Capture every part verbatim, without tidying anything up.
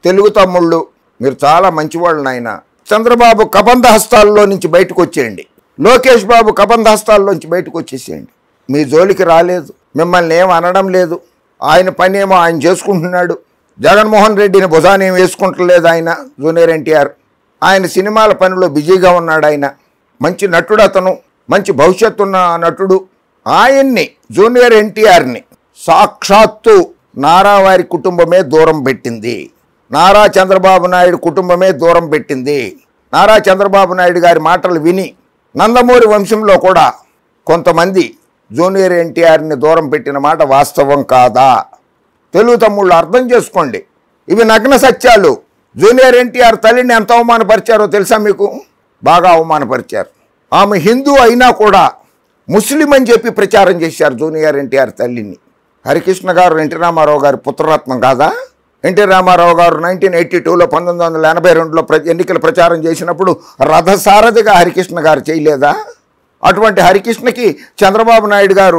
తెలుగు తమ్ముళ్ళు మీరు చాలా మంచివాళ్ళు నాయన. చంద్రబాబు కబంధ హస్తాల్లో నుంచి బయటకు వచ్చేయండి. లోకేష్ బాబు కబంధ హస్తాల్లోంచి బయటకు వచ్చేసేయండి. మీ జోలికి రాలేదు, మిమ్మల్ని ఏం అనడం లేదు. ఆయన పని ఏమో ఆయన చేసుకుంటున్నాడు. జగన్మోహన్ రెడ్డిని భుజాన్ని ఏం వేసుకుంటలేదు ఆయన. జూనియర్ ఎన్టీఆర్ ఆయన సినిమాల పనిలో బిజీగా ఉన్నాడు. ఆయన మంచి నటుడు, అతను మంచి భవిష్యత్తు ఉన్న నటుడు. ఆయన్ని జూనియర్ ఎన్టీఆర్ని సాక్షాత్తు నారా వారి కుటుంబమే దూరం పెట్టింది. నారా చంద్రబాబు నాయుడు కుటుంబమే దూరం పెట్టింది. నారా చంద్రబాబు నాయుడు గారి మాటలు విని నందమూరి వంశంలో కూడా కొంతమంది జూనియర్ ఎన్టీఆర్ని దూరం పెట్టిన మాట వాస్తవం కాదా? తెలుగు తమ్ముళ్ళు అర్థం చేసుకోండి. ఇవి నగ్న సత్యాలు. జూనియర్ ఎన్టీఆర్ తల్లిని ఎంత అవమానపరిచారో తెలుసా మీకు? బాగా అవమానపరిచారు. ఆమె హిందూ అయినా కూడా ముస్లిం అని చెప్పి ప్రచారం చేశారు జూనియర్ ఎన్టీఆర్ తల్లిని. హరికృష్ణ గారు ఎన్టీ రామారావు గారి పుత్రరత్నం కాదా? ఎన్టీ రామారావు గారు నైన్టీన్ ఎయిటీ టూలో పంతొమ్మిది వందల ఎనభై రెండులో ప్ర ఎన్నికల ప్రచారం చేసినప్పుడు రథసారథిగా హరికృష్ణ గారు చేయలేదా? అటువంటి హరికృష్ణకి చంద్రబాబు నాయుడు గారు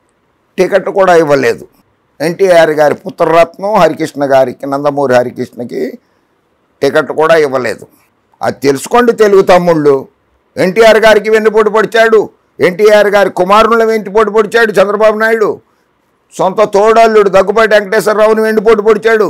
టికెట్ కూడా ఇవ్వలేదు. ఎన్టీఆర్ గారి పుత్రరత్నం హరికృష్ణ గారికి, నందమూరి హరికృష్ణకి టికెట్ కూడా ఇవ్వలేదు. అది తెలుసుకోండి తెలుగు తమ్ముళ్ళు. ఎన్టీఆర్ గారికి వెన్నుపోటు పొడిచాడు. ఎన్టీఆర్ గారి కుమారులను వెన్నుపోటు పొడిచాడు చంద్రబాబు నాయుడు. సొంత తోడల్లుడు దగ్గుబాటి వెంకటేశ్వరరావుని వెన్నుపోటు పొడిచాడు.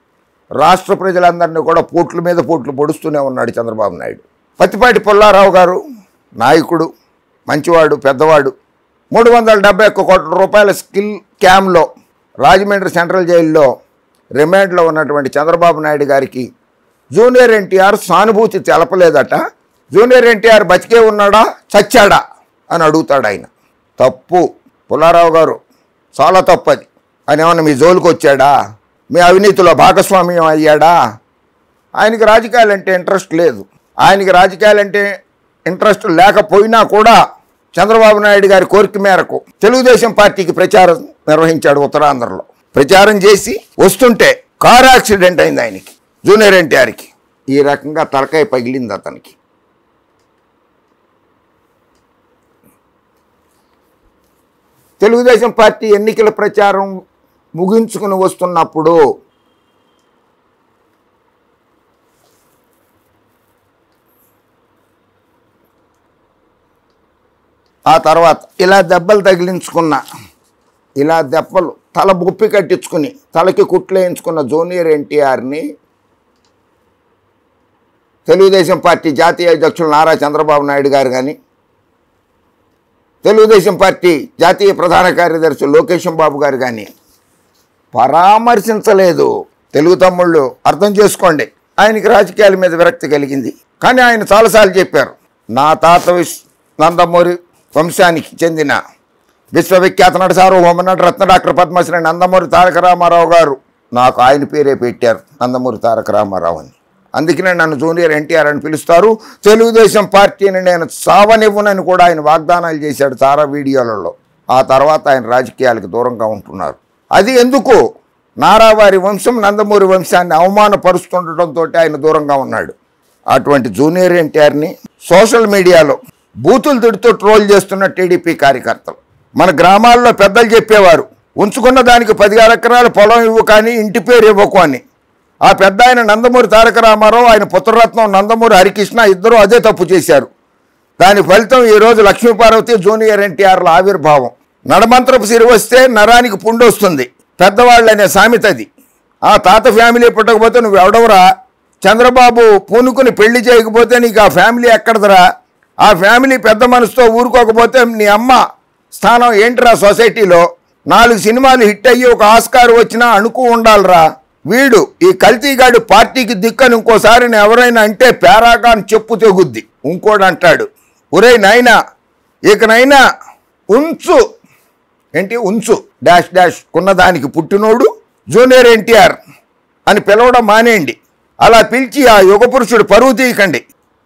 రాష్ట్ర ప్రజలందరినీ కూడా పోట్ల మీద పోట్లు పొడుస్తూనే ఉన్నాడు చంద్రబాబు నాయుడు. పత్తిపాటి పుల్లారావు గారు నాయకుడు, మంచివాడు, పెద్దవాడు. మూడు వందల డెబ్బై ఒక్క కోట్ల రూపాయల స్కిల్ క్యామ్లో రాజమండ్రి సెంట్రల్ జైల్లో రిమాండ్లో ఉన్నటువంటి చంద్రబాబు నాయుడు గారికి జూనియర్ ఎన్టీఆర్ సానుభూతి తెలపలేదట. జూనియర్ ఎన్టీఆర్ బతికే ఉన్నాడా చచ్చాడా అని అడుగుతాడు ఆయన. తప్పు పుల్లారావు గారు, చాలా తప్పది. ఆయన ఏమన్నా మీ జోలికి వచ్చాడా? మీ అవినీతిలో భాగస్వామ్యం అయ్యాడా? ఆయనకి రాజకీయాలంటే ఇంట్రెస్ట్ లేదు. ఆయనకి రాజకీయాలంటే ఇంట్రెస్ట్ లేకపోయినా కూడా చంద్రబాబు నాయుడు గారి కోరిక మేరకు తెలుగుదేశం పార్టీకి ప్రచారం నిర్వహించాడు. ఉత్తరాంధ్రలో ప్రచారం చేసి వస్తుంటే కారు యాక్సిడెంట్ అయింది ఆయనకి, జూనియర్ ఎన్టీఆర్కి. ఈ రకంగా తలకాయ పగిలింది అతనికి. తెలుగుదేశం పార్టీ ఎన్నికల ప్రచారం ముగించుకుని వస్తున్నప్పుడు ఆ తర్వాత ఇలా దెబ్బలు తగిలించుకున్న, ఇలా దెబ్బలు తల బొప్పి కట్టించుకుని తలకి కుట్లేయించుకున్న జూనియర్ ఎన్టీఆర్ని తెలుగుదేశం పార్టీ జాతీయ అధ్యక్షులు నారా చంద్రబాబు నాయుడు గారు కానీ, తెలుగుదేశం పార్టీ జాతీయ ప్రధాన కార్యదర్శి లోకేష్ బాబు గారు కానీ పరామర్శించలేదు. తెలుగు తమ్ముళ్ళు అర్థం చేసుకోండి. ఆయనకి రాజకీయాల మీద విరక్తి కలిగింది. కానీ ఆయన చాలాసార్లు చెప్పారు, నా తాత విశ్ నందమూరి వంశానికి చెందిన విశ్వవిఖ్యాత నట సార్వభౌమ నట రత్న డాక్టర్ పద్మశ్రీ నందమూరి తారక రామారావు గారు నాకు ఆయన పేరే పెట్టారు, నందమూరి తారక రామారావు అని. అందుకనే నన్ను జూనియర్ ఎన్టీఆర్ అని పిలుస్తారు. తెలుగుదేశం పార్టీని నేను సావనివ్వనని కూడా ఆయన వాగ్దానాలు చేశాడు చాలా వీడియోలలో. ఆ తర్వాత ఆయన రాజకీయాలకు దూరంగా ఉంటున్నారు. అది ఎందుకు? నారావారి వంశం నందమూరి వంశాన్ని అవమానపరుస్తుండటంతో ఆయన దూరంగా ఉన్నాడు. అటువంటి జూనియర్ ఎన్టీఆర్ని సోషల్ మీడియాలో బూతులు తిడుతూ ట్రోల్ చేస్తున్న టీడీపీ కార్యకర్తలు. మన గ్రామాల్లో పెద్దలు చెప్పేవారు, ఉంచుకున్న దానికి పది ఎకరాల పొలం ఇవ్వు కానీ ఇంటి పేరు ఇవ్వకు అని. ఆ పెద్ద ఆయన నందమూరి తారక రామారావు, ఆయన పుత్రరత్నం నందమూరి హరికృష్ణ ఇద్దరూ అదే తప్పు చేశారు. దాని ఫలితం ఈరోజు లక్ష్మీపార్వతి జూనియర్ ఎన్టీఆర్ల ఆవిర్భావం. నడమంత్రపు సిరి వస్తే నరానికి పుండు వస్తుంది, పెద్దవాళ్ళు అనే సామెత అది. ఆ తాత ఫ్యామిలీ పుట్టకపోతే నువ్వు ఎవడవరా? చంద్రబాబు పూనుకుని పెళ్లి చేయకపోతే నీకు ఆ ఫ్యామిలీ ఎక్కడదరా? ఆ ఫ్యామిలీ పెద్ద మనసుతో ఊరుకోకపోతే నీ అమ్మ స్థానం ఏంటిరా సొసైటీలో? నాలుగు సినిమాలు హిట్ అయ్యి ఒక ఆస్కార్ వచ్చినా అణుకు ఉండాలిరా. వీడు ఈ కల్తీగాడు పార్టీకి దిక్కని ఇంకోసారి ఎవరైనా అంటే పేరాగాన్ చెప్పు తెగుద్ది. ఇంకోడు అంటాడు, ఒరే నాయనా ఇకనైనా ఉంచు, ఏంటి ఉంచు డాష్ డాష్ ఉన్నదానికి పుట్టినోడు జూనియర్ ఎన్టీఆర్ అని పిలవడం మానేయండి. అలా పిలిచి ఆ యుగ పురుషుడు పరువు తీయకండి.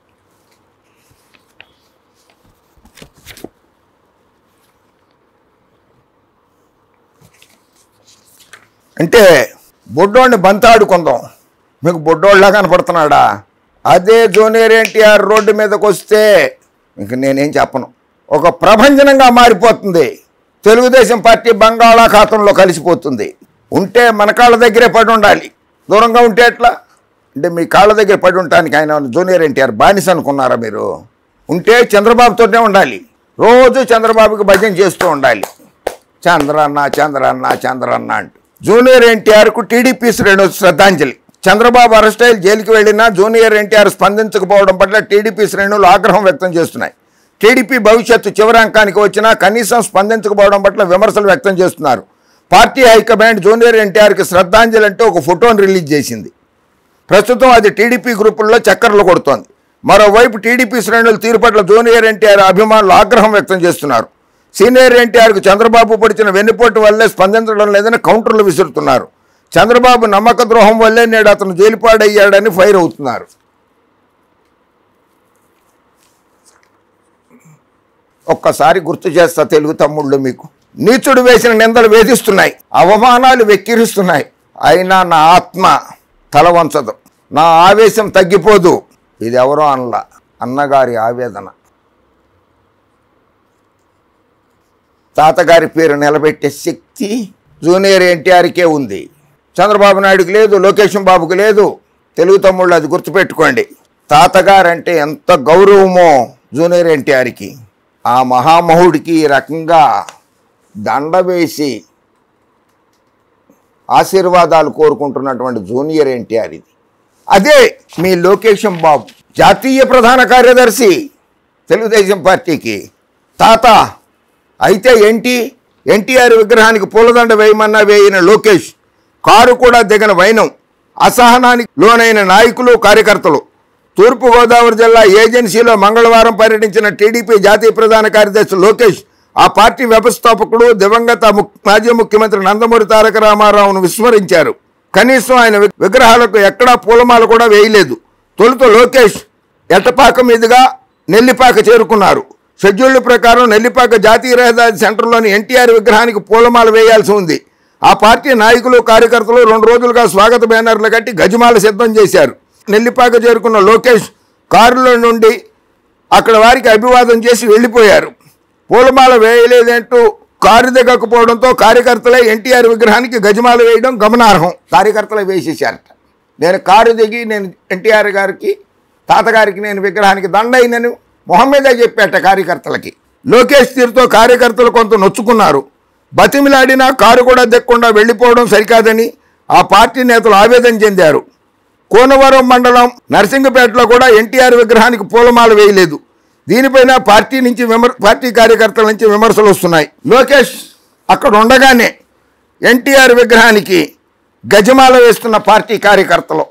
అంటే బొడ్డోడిని బంతాడుకుందాం, మీకు బొడ్డోళ్ళలా కనపడుతున్నాడా? అదే జూనియర్ ఎన్టీఆర్ రోడ్డు మీదకి వస్తే ఇంక నేనేం చెప్పను, ఒక ప్రభంజనంగా మారిపోతుంది. తెలుగుదేశం పార్టీ బంగాళాఖాతంలో కలిసిపోతుంది. ఉంటే మన కాళ్ళ దగ్గరే పడి ఉండాలి, దూరంగా ఉంటే ఎట్లా? అంటే మీ కాళ్ళ దగ్గర పడి ఉండటానికి ఆయన జూనియర్ ఎన్టీఆర్ బానిస అనుకున్నారా మీరు? ఉంటే చంద్రబాబుతోనే ఉండాలి, రోజు చంద్రబాబుకి భజన చేస్తూ ఉండాలి, చంద్రన్న చంద్రన్న చంద్రన్న అంటూ. జూనియర్ ఎన్టీఆర్కు టీడీపీ శ్రేణులు శ్రద్ధాంజలి. చంద్రబాబు అరెస్ట్ అయ్యి జైలుకి వెళ్ళినా జూనియర్ ఎన్టీఆర్ స్పందించకపోవడం పట్ల టీడీపీ శ్రేణులు ఆగ్రహం వ్యక్తం చేస్తున్నాయి. టీడీపీ భవిష్యత్తు చివరి అంకానికి వచ్చినా కనీసం స్పందించకపోవడం పట్ల విమర్శలు వ్యక్తం చేస్తున్నారు. పార్టీ హైకమాండ్ జూనియర్ ఎన్టీఆర్కి శ్రద్ధాంజలి అంటూ ఒక ఫోటోను రిలీజ్ చేసింది. ప్రస్తుతం అది టీడీపీ గ్రూపుల్లో చక్కర్లు కొడుతోంది. మరోవైపు టీడీపీ శ్రేణుల తీరు పట్ల జూనియర్ ఎన్టీఆర్ అభిమానులు ఆగ్రహం వ్యక్తం చేస్తున్నారు. సీనియర్ ఎన్టీఆర్కు చంద్రబాబు పొడిచిన వెన్నుపోటు వల్లే స్పందించడం లేదని కౌంటర్లు విసురుతున్నారు. చంద్రబాబు నమ్మక ద్రోహం వల్లే నేడు అతను జైలుపాడయ్యాడని ఫైర్ అవుతున్నారు. ఒక్కసారి గుర్తు చేస్తా తెలుగు తమ్ముళ్ళు, మీకు నీచుడు వేసిన నిందలు వేధిస్తున్నాయి, అవమానాలు వెక్కిరిస్తున్నాయి, అయినా నా ఆత్మ తల వంచదు, నా ఆవేశం తగ్గిపోదు. ఇది ఎవరో అనలా, అన్నగారి ఆవేదన. తాతగారి పేరు నిలబెట్టే శక్తి జూనియర్ ఎన్టీఆర్కే ఉంది. చంద్రబాబు నాయుడుకి లేదు, లోకేష్ బాబుకి లేదు. తెలుగు తమ్ముళ్ళు అది గుర్తుపెట్టుకోండి. తాతగారంటే ఎంత గౌరవమో జూనియర్ ఎన్టీఆర్కి. ఆ మహామహుడికి ఈ రకంగా దండ వేసి ఆశీర్వాదాలు కోరుకుంటున్నటువంటి జూనియర్ ఎన్టీఆర్ ఇది. అదే మీ లోకేష్ బాబు, జాతీయ ప్రధాన కార్యదర్శి తెలుగుదేశం పార్టీకి. తాత అయితే ఏంటి, ఎన్టీఆర్ విగ్రహానికి పూలదండ వేయమన్నా వేయిన లోకేష్, కారు కూడా దిగన వైనం, అసహనానికి లోనైన నాయకులు కార్యకర్తలు. తూర్పుగోదావరి జిల్లా ఏజెన్సీలో మంగళవారం పర్యటించిన టీడీపీ జాతీయ ప్రధాన కార్యదర్శి లోకేష్ ఆ పార్టీ వ్యవస్థాపకుడు దివంగత మాజీ ముఖ్యమంత్రి నందమూరి తారక రామారావును విస్మరించారు. కనీసం ఆయన విగ్రహాలకు ఎక్కడా పూలమాల కూడా వేయలేదు. తొలుత లోకేష్ ఎట్టపాక మీదుగా నెల్లిపాక చేరుకున్నారు. షెడ్యూళ్ల ప్రకారం నెల్లిపాక జాతీయ రహదారి సెంటర్లోని ఎన్టీఆర్ విగ్రహానికి పూలమాల వేయాల్సి ఉంది. ఆ పార్టీ నాయకులు కార్యకర్తలు రెండు రోజులుగా స్వాగత బ్యానర్లు కట్టి గజమాల సిద్ధం చేశారు. నెల్లిపాక చేరుకున్న లోకేష్ కారులో నుండి అక్కడ వారికి అభివాదం చేసి వెళ్ళిపోయారు. పూలమాల వేయలేదంటూ కారు దిగకపోవడంతో కార్యకర్తలే ఎన్టీఆర్ విగ్రహానికి గజమాల వేయడం గమనార్హం. కార్యకర్తలే వేసేసారట. నేను కారు దిగి నేను ఎన్టీఆర్ గారికి తాతగారికి నేను విగ్రహానికి దండైనను మొహమ్మదే చెప్పేట కార్యకర్తలకి. లోకేష్ తీరుతో కార్యకర్తలు కొంత నొచ్చుకున్నారు. బతిమిలాడినా కారు కూడా దిక్కకుండా వెళ్ళిపోవడం సరికాదని ఆ పార్టీ నేతలు ఆవేదన చెందారు. కోనవరం మండలం నర్సింగపేటలో కూడా ఎన్టీఆర్ విగ్రహానికి పూలమాల వేయలేదు. దీనిపైన పార్టీ నుంచి విమర్ పార్టీ కార్యకర్తల నుంచి విమర్శలు వస్తున్నాయి. లోకేష్ అక్కడ ఉండగానే ఎన్టీఆర్ విగ్రహానికి గజమాల వేస్తున్న పార్టీ కార్యకర్తలు.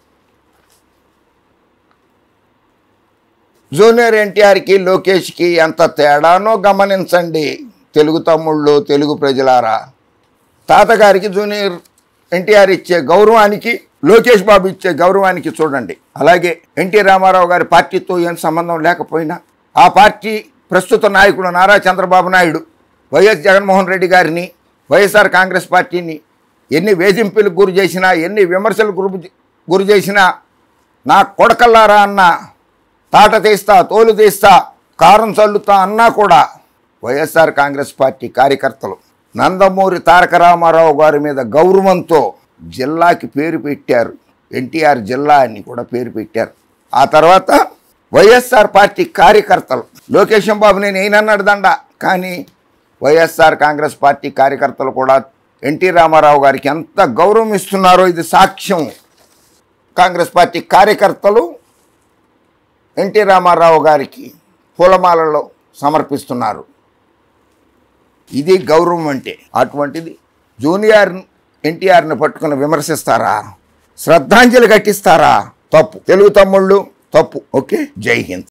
జూనియర్ ఎన్టీఆర్కి లోకేష్కి ఎంత తేడానో గమనించండి తెలుగు తమ్ముళ్ళు, తెలుగు ప్రజలారా. తాతగారికి జూనియర్ ఎన్టీఆర్ ఇచ్చే గౌరవానికి లోకేష్ బాబు ఇచ్చే గౌరవానికి చూడండి. అలాగే ఎన్టీ రామారావు గారి పార్టీతో ఏం సంబంధం లేకపోయినా ఆ పార్టీ ప్రస్తుత నాయకుడు నారా చంద్రబాబు నాయుడు వైఎస్ జగన్మోహన్ రెడ్డి గారిని, వైఎస్ఆర్ కాంగ్రెస్ పార్టీని ఎన్ని వేధింపులకు గురి చేసినా, ఎన్ని విమర్శలకు గురి గురి చేసినా, నా కొడకల్లారా అన్న తాట తీస్తా, తోలు తీస్తా, కారం చల్లుతా అన్నా కూడా వైఎస్ఆర్ కాంగ్రెస్ పార్టీ కార్యకర్తలు నందమూరి తారక రామారావు గారి మీద గౌరవంతో జిల్లాకి పేరు పెట్టారు. ఎన్టీఆర్ జిల్లా అని కూడా పేరు పెట్టారు. ఆ తర్వాత వైఎస్ఆర్ పార్టీ కార్యకర్తలు లోకేష్ బాబు నేను ఏనన్నాడు దండ, కానీ వైఎస్ఆర్ కాంగ్రెస్ పార్టీ కార్యకర్తలు కూడా ఎన్టీ రామారావు గారికి ఎంత గౌరవం ఇస్తున్నారో ఇది సాక్ష్యం. కాంగ్రెస్ పార్టీ కార్యకర్తలు ఎన్టీ రామారావు గారికి పూలమాలలో సమర్పిస్తున్నారు. ఇది గౌరవం అంటే. అటువంటిది జూనియర్ ఎన్టీఆర్ని పట్టుకుని విమర్శిస్తారా, శ్రద్ధాంజలి ఘటిస్తారా? తప్పు తెలుగు తమ్ముళ్ళు, తప్పు. ఓకే, జై హింద్.